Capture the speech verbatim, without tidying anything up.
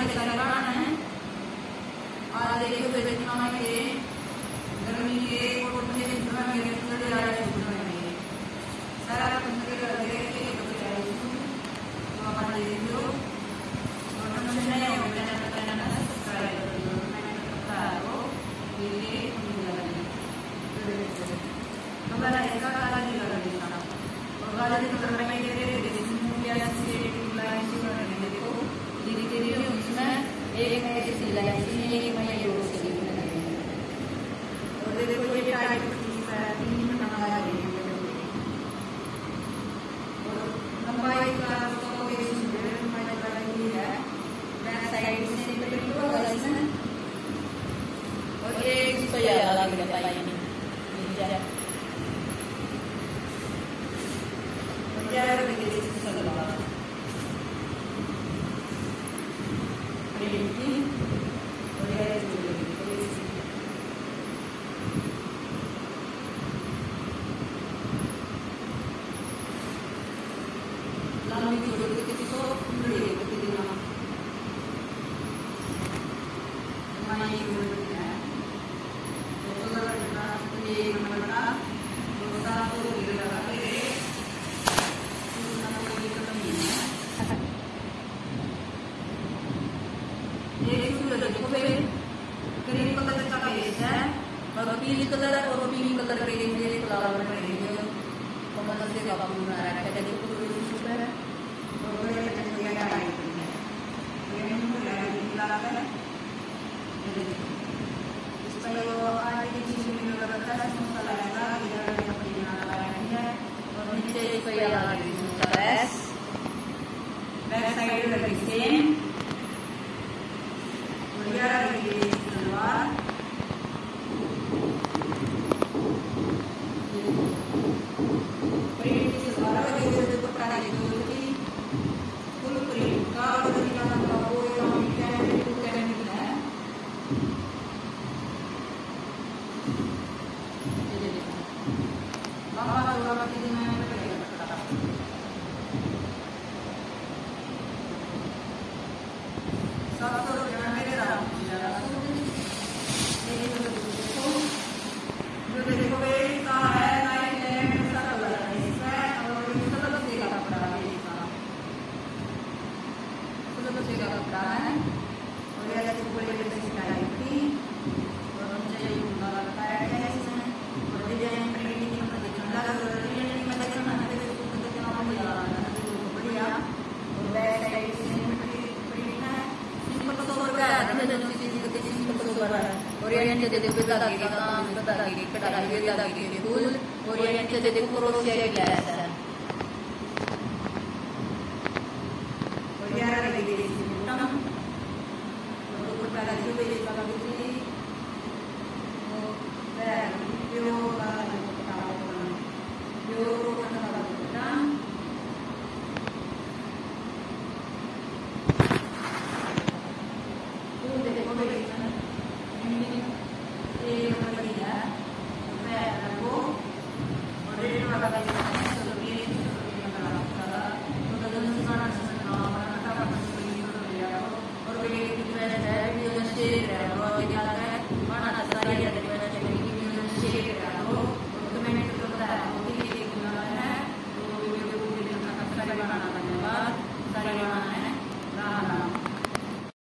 हमारे सैलान है और देखो बेचना के गर्मी के कोट में जितना मेरे चले आ रहे हैं सारा पंद्रह के लगे के तो चाहिए तो हमारे देखो और हमने नया हो गया ना पता ना सब्सक्राइब कर दो मैंने पता हो ये हमारा ऐसा काला नहीं लगा देता और वाला जो कर रहे हैं ये देखो या से लाइन से कर रहे हैं देखो धीरे धीरे उसमें एक नए से सिलाई से एक नए जोड़ से लिखने लगे और देखो ये टाइप तीन मिनट लगा रहे हैं और लंबाई का तो ये लंबाई लगाई है बैक साइड से निकल हुआ इसमें और एक तो ये अलग लगाई है क्या है देखिए इससे लगा प्रिंट की और ये जो लंबी जोड़ के किसी को पूरी करके देना हमारी ये है तो अगर ये नंबर का दो सात को लगा के ग्रीन कलर का पेज है और पीली कलर और पिंक कलर के लिए फ्लावर रहेंगे तो मतलब से काफी बना रहा है देखो पूरी सुपर है और ये चलिए क्या टाइप है ये मुझे लगा है इस पर वो आगे की चीज में लगा है उसका लगाएगा इधर ये अपनी बना रहा है और नीचे इस पे लगा देंगे बैक बैक साइड लगी सेम और ये लगी सलवार प्रिंट की सलवार है जो दुपट्टा है जो कि फुल प्रिंट का और दिखाना का वो हम क्या है तो क्या निकला है ये देखो बाबा बाबा के दिन में पड़ेगा सात सौ रुपया मेरे राम जो देखो का है लाइट है ऐसा कलर है इसमें और इस कलर से का कपड़ा है इसका कलर से का कपड़ा है और ये देखो बड़े बड़े सिलाई की और मुझे ये लगता है इसमें और डिजाइन प्रिंटिंग में देखना लगा डिजाइन में देखना है तो कितना बढ़िया है बढ़िया और बैक साइड से प्रिंट है सिंपल तो हो गया है जो चीज को सिंपल तो कर रहा है और ये नीचे देखो धागे का काम धागे की कटाई हुई धागे के फूल और ये नीचे देखो क्रोशिया का ग्लास है और ये लगी है इसमें बटन और दुपट्टा लगी हुई है इसका